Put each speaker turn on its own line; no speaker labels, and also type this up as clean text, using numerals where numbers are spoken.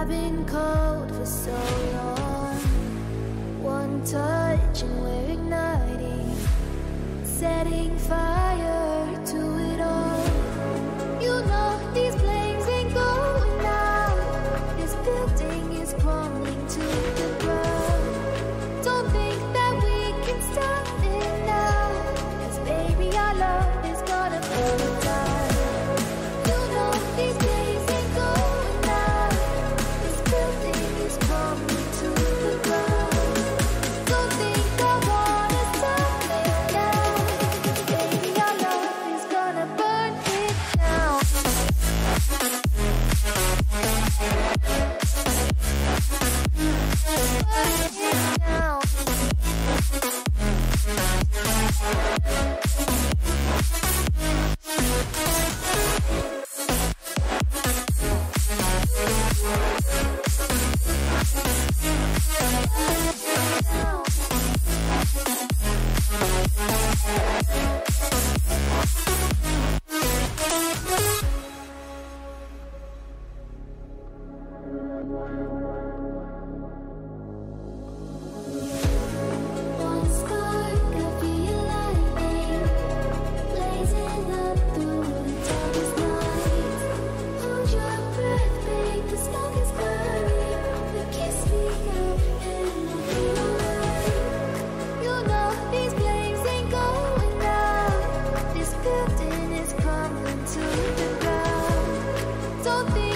I've been cold for so long. One touch and we're igniting, setting fire to it all. You know these flames ain't going out. This building is crumbling to the ground. Don't think that we can stop it now, 'cause baby our love is gonna burn it down. You know these flames ain't going out. This building is crumbling to the ground. Don't think I wanna stop it now, 'cause baby our love is gonna burn it down. One spark of your lightning, blazing up through the darkest night. Hold your breath, babe, the smoke is burning. You kiss me up and I'll be alright. You know these flames ain't going out. This building is crumbling to the ground. Don't think